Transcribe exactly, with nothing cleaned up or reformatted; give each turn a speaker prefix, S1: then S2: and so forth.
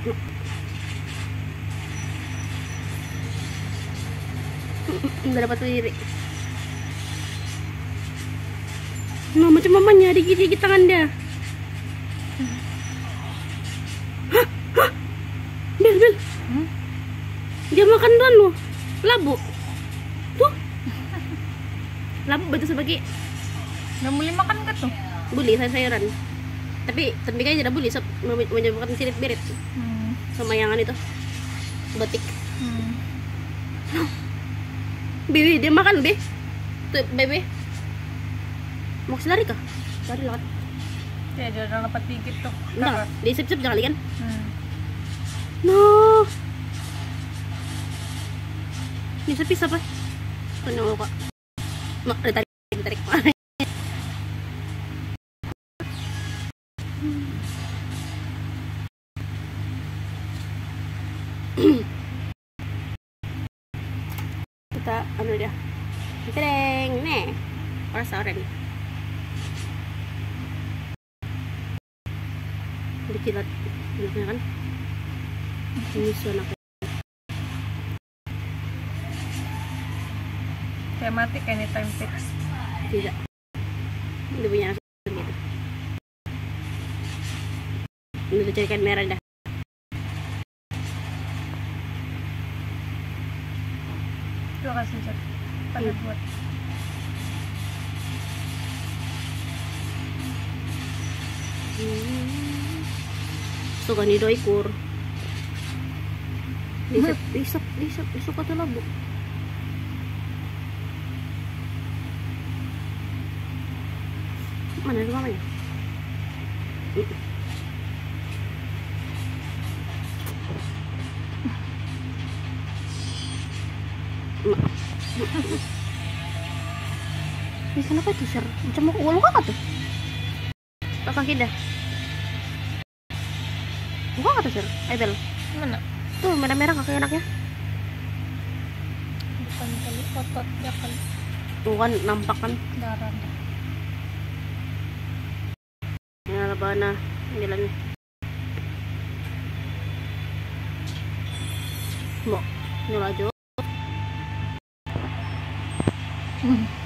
S1: Nggak dapat lirik. Nah, macam mamanya digigit tangan dia. Hah? Hah? Bel, Bel. Hmm? Dia makan tuan lu. Labu. Tuh. Labu betul sebagai.
S2: Nggak boleh makan kan tuh?
S1: Boleh sayur-sayuran. Tapi tapi kayaknya tidak boleh sob menyebabkan sirit berit. Hmm. Sama yang itu. Batik. Hmm. Bebe, dia makan, Be. Tuh, Bebe. Mau lari kah? Lari lah.
S2: Ya, jangan dapat dikit tuh.
S1: Enggak, di sip-sip jangan kan?
S2: Hmm.
S1: No. Bisa bisa apa? Penuh kok. Mak, ditarik, ditarik. Kita anu dia. Tereng, nih. Rasa oren. Dikilat anaknya kan. Ini anaknya.
S2: Tematik anytime fix.
S1: Tidak. Dia punya anak gitu. Ini udah carikan merah dah.
S2: Terima kasih Cak. Pada hmm. buat.
S1: Hmm. Suka nih doi kur. Disap, disap, disap, disap atau labu. Mana itu mamanya? Ini kenapa itu sir? Macam mau uang apa tuh? Tak kaki dah. Bukan apa sir? Ebel.
S2: Mana?
S1: Tuh merah-merah kaki anaknya.
S2: Bukan kali otot ya kan.
S1: Tuh kan nampak kan
S2: darah.
S1: Ini labana bilangnya. Mau nyolaju. Hmm.